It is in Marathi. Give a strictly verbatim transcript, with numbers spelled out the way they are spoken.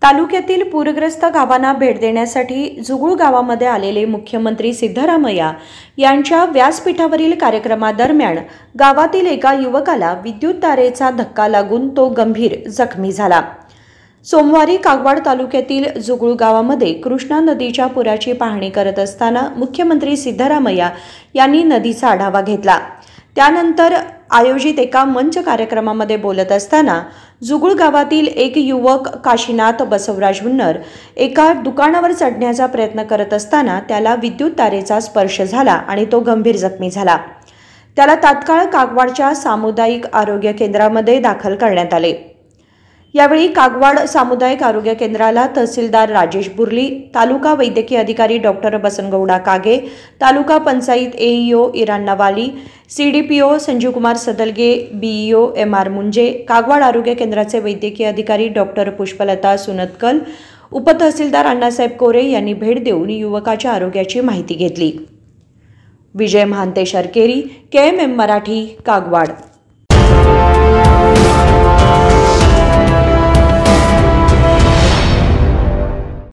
तालुक्यातील पूरग्रस्त गावांना भेट देण्यासाठी जुगुळ गावामध्ये आलेले मुख्यमंत्री सिद्धरामय्या यांच्या व्यासपीठावरील कार्यक्रमादरम्यान गावातील एका युवकाला विद्युत तारेचा धक्का लागून तो गंभीर जखमी झाला। सोमवारी कागवाड तालुक्यातील जुगुळ गावामध्ये कृष्णा नदीच्या पुराची पाहणी करत असताना मुख्यमंत्री सिद्धरामय्या यांनी नदीचा आढावा घेतला। त्यानंतर आयोजित एका मंच कार्यक्रमामध्ये बोलत असताना जुगुळ गावातील एक युवक काशीनाथ बसवराज हुन्नर एका दुकानावर चढण्याचा प्रयत्न करत असताना त्याला विद्युत तारेचा स्पर्श झाला आणि तो गंभीर जखमी झाला। त्याला तात्काळ कागवाडच्या सामुदायिक आरोग्य केंद्रामध्ये दाखल करण्यात आले। यावेळी कागवाड सामुदायिक आरोग्य केंद्राला तहसीलदार राजेश बुर्ली, तालुका वैद्यकीय अधिकारी doctor Basanagouda Kage, taluka panchayat AEO Iranna Wali, CDPO Sanjeev Kumar Sadalage, BEO M R Munje, Kagwad आरोग्य केंद्राचे वैद्यकीय अधिकारी डॉक्टर पुष्पलता सुनतकल, उपतहसीलदार अण्णासाहेब कोरे यांनी भेट देऊन युवकाच्या आरोग्याची माहिती घेतली। Vijay Mahante Sharkeri, K M M Marathi, Kagwad.